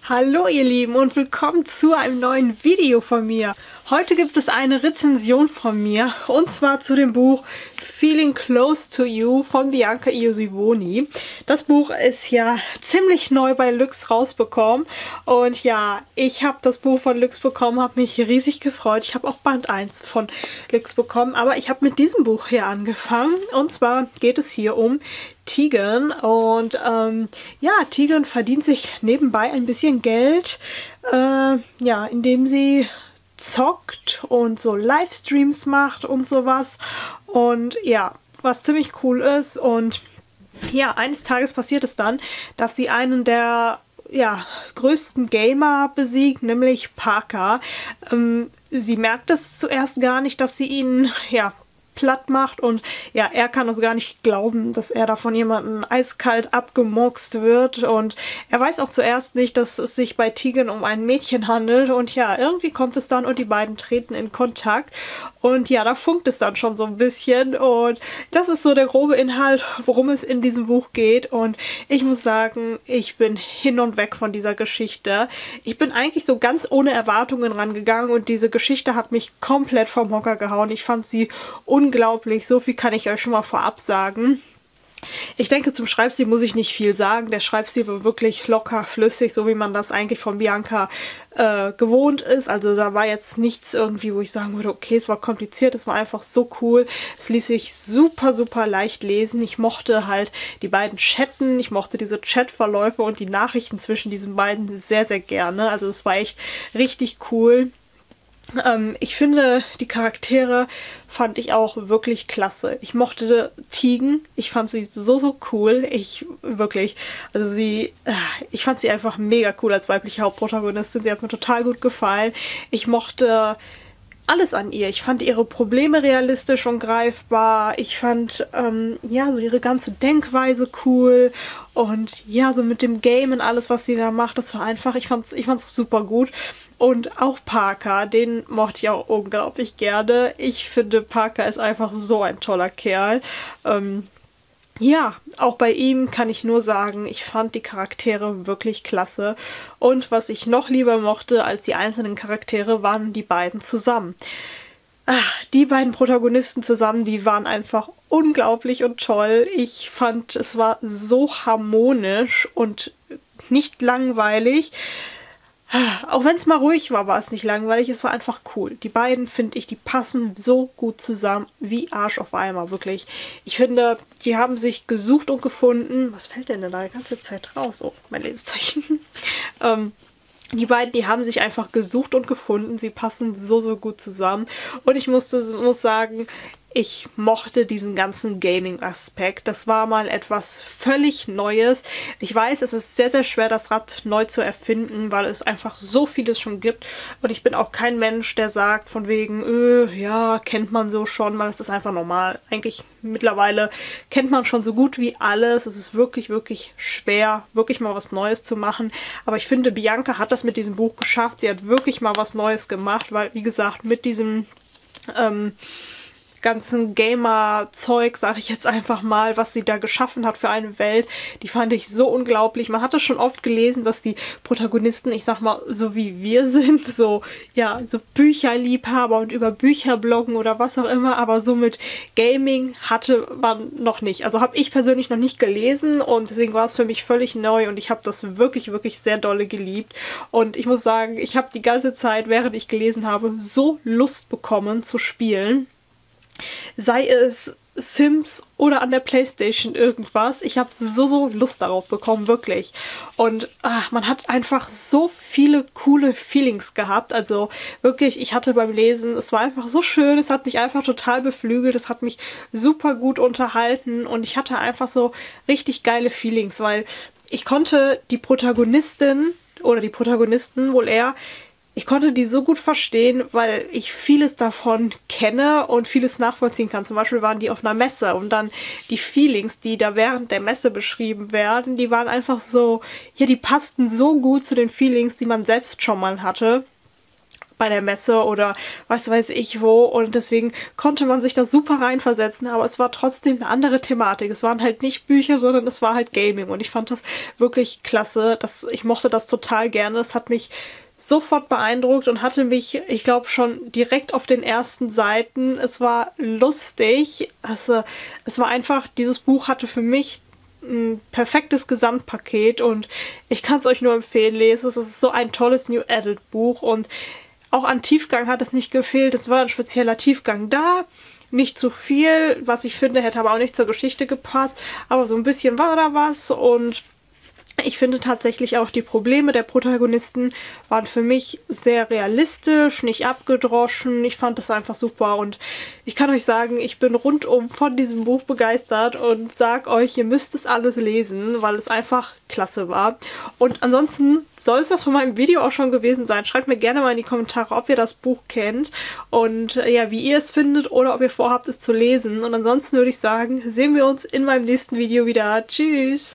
Hallo ihr Lieben und willkommen zu einem neuen Video von mir. Heute gibt es eine Rezension von mir und zwar zu dem Buch Feeling Close to You von Bianca Iosivoni. Das Buch ist ja ziemlich neu bei Lüx rausbekommen und ja, ich habe das Buch von Lüx bekommen, habe mich riesig gefreut. Ich habe auch Band 1 von Lüx bekommen, aber ich habe mit diesem Buch hier angefangen und zwar geht es hier um Tegan und ja, Tegan verdient sich nebenbei ein bisschen Geld, ja, indem sie zockt und so Livestreams macht und sowas und ja, was ziemlich cool ist. Und ja, eines Tages passiert es dann, dass sie einen der größten Gamer besiegt, nämlich Parker. Sie merkt es zuerst gar nicht, dass sie ihn platt macht und ja, er kann es gar nicht glauben, dass er da von jemandem eiskalt abgemurkst wird und er weiß auch zuerst nicht, dass es sich bei Tegan um ein Mädchen handelt und ja, irgendwie kommt es dann und die beiden treten in Kontakt und ja, da funkt es dann schon so ein bisschen und das ist so der grobe Inhalt, worum es in diesem Buch geht und ich muss sagen, ich bin hin und weg von dieser Geschichte. Ich bin eigentlich so ganz ohne Erwartungen rangegangen und diese Geschichte hat mich komplett vom Hocker gehauen. Ich fand sie unglaublich, so viel kann ich euch schon mal vorab sagen. Ich denke, zum Schreibstil muss ich nicht viel sagen. Der Schreibstil war wirklich locker, flüssig, so wie man das eigentlich von Bianca gewohnt ist. Also da war jetzt nichts irgendwie, wo ich sagen würde, okay, es war kompliziert, es war einfach so cool. Es ließ sich super, super leicht lesen. Ich mochte halt die beiden chatten, ich mochte diese Chatverläufe und die Nachrichten zwischen diesen beiden sehr, sehr gerne. Also es war echt richtig cool. Ich finde, die Charaktere fand ich auch wirklich klasse. Ich mochte Tegan, ich fand sie so, so cool. Ich fand sie einfach mega cool als weibliche Hauptprotagonistin. Sie hat mir total gut gefallen. Ich mochte alles an ihr. Ich fand ihre Probleme realistisch und greifbar. Ich fand, ja, so ihre ganze Denkweise cool. Und ja, so mit dem Game und alles, was sie da macht, das war einfach, ich fand's super gut. Und auch Parker, den mochte ich auch unglaublich gerne. Ich finde, Parker ist einfach so ein toller Kerl. Ja, auch bei ihm kann ich nur sagen, ich fand die Charaktere wirklich klasse. Und was ich noch lieber mochte als die einzelnen Charaktere, waren die beiden zusammen. Die beiden Protagonisten zusammen, die waren einfach unglaublich und toll. Ich fand, es war so harmonisch und nicht langweilig. Auch wenn es mal ruhig war, war es nicht langweilig, es war einfach cool. Die beiden, finde ich, die passen so gut zusammen wie Arsch auf Eimer, wirklich. Ich finde, die haben sich gesucht und gefunden. Was fällt denn da die ganze Zeit raus? Oh, mein Lesezeichen. Die beiden, die haben sich einfach gesucht und gefunden. Sie passen so, so gut zusammen. Und ich muss sagen, ich mochte diesen ganzen Gaming-Aspekt. Das war mal etwas völlig Neues. Ich weiß, es ist sehr, sehr schwer, das Rad neu zu erfinden, weil es einfach so vieles schon gibt. Und ich bin auch kein Mensch, der sagt von wegen, ja, kennt man so schon, weil es ist einfach normal. Eigentlich mittlerweile kennt man schon so gut wie alles. Es ist wirklich, wirklich schwer, wirklich mal was Neues zu machen. Aber ich finde, Bianca hat das mit diesem Buch geschafft. Sie hat wirklich mal was Neues gemacht, weil, wie gesagt, mit diesem ganzen Gamer-Zeug, sage ich jetzt einfach mal, was sie da geschaffen hat für eine Welt, die fand ich so unglaublich. Man hat das schon oft gelesen, dass die Protagonisten, ich sag mal, so wie wir sind, so, ja, so Bücherliebhaber und über Bücher bloggen oder was auch immer, aber so mit Gaming hatte man noch nicht. Also habe ich persönlich noch nicht gelesen und deswegen war es für mich völlig neu und ich habe das wirklich, wirklich sehr dolle geliebt. Und ich muss sagen, ich habe die ganze Zeit, während ich gelesen habe, so Lust bekommen zu spielen. Sei es Sims oder an der Playstation irgendwas. Ich habe so Lust darauf bekommen, wirklich. Und man hat einfach so viele coole Feelings gehabt. Also wirklich, ich hatte beim Lesen, es war einfach so schön, es hat mich einfach total beflügelt, es hat mich super gut unterhalten und ich hatte einfach so richtig geile Feelings, weil ich konnte die Protagonistin oder die Protagonisten wohl eher, ich konnte die so gut verstehen, weil ich vieles davon kenne und vieles nachvollziehen kann. Zum Beispiel waren die auf einer Messe und dann die Feelings, die da während der Messe beschrieben werden, die waren einfach so, ja, die passten so gut zu den Feelings, die man selbst schon mal hatte. bei der Messe oder was weiß ich wo, und deswegen konnte man sich da super reinversetzen, aber es war trotzdem eine andere Thematik. Es waren halt nicht Bücher, sondern es war halt Gaming, und ich fand das wirklich klasse. Ich mochte das total gerne. Das hat mich sofort beeindruckt und hatte mich, ich glaube, schon direkt auf den ersten Seiten. Es war lustig. Also, es war einfach, dieses Buch hatte für mich ein perfektes Gesamtpaket, und ich kann es euch nur empfehlen, lesen. Es ist so ein tolles New Adult Buch, und auch an Tiefgang hat es nicht gefehlt. Es war ein spezieller Tiefgang da. Nicht zu viel, was ich finde, hätte aber auch nicht zur Geschichte gepasst. Aber so ein bisschen war da was, und ich finde tatsächlich auch, die Probleme der Protagonisten waren für mich sehr realistisch, nicht abgedroschen. Ich fand das einfach super, und ich kann euch sagen, ich bin rundum von diesem Buch begeistert und sag euch, ihr müsst es alles lesen, weil es einfach klasse war. Und ansonsten soll es das von meinem Video auch schon gewesen sein. Schreibt mir gerne mal in die Kommentare, ob ihr das Buch kennt und ja, wie ihr es findet oder ob ihr vorhabt, es zu lesen. Und ansonsten würde ich sagen, sehen wir uns in meinem nächsten Video wieder. Tschüss!